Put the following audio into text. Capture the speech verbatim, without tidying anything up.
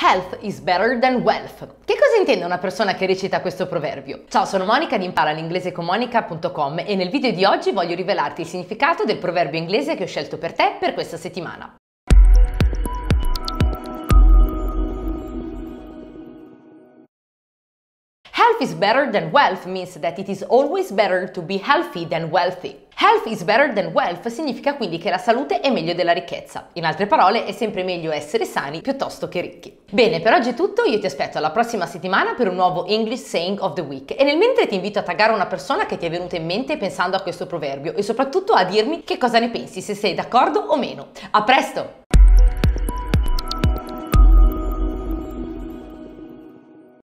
Health is better than wealth. Che cosa intende una persona che recita questo proverbio? Ciao, sono Monica di impara l'inglese con monica punto com e nel video di oggi voglio rivelarti il significato del proverbio inglese che ho scelto per te per questa settimana. Health is better than wealth means that it is always better to be healthy than wealthy. Health is better than wealth significa quindi che la salute è meglio della ricchezza. In altre parole, è sempre meglio essere sani piuttosto che ricchi. Bene, per oggi è tutto, io ti aspetto alla prossima settimana per un nuovo English Saying of the Week e nel mentre ti invito a taggare una persona che ti è venuta in mente pensando a questo proverbio e soprattutto a dirmi che cosa ne pensi, se sei d'accordo o meno. A presto!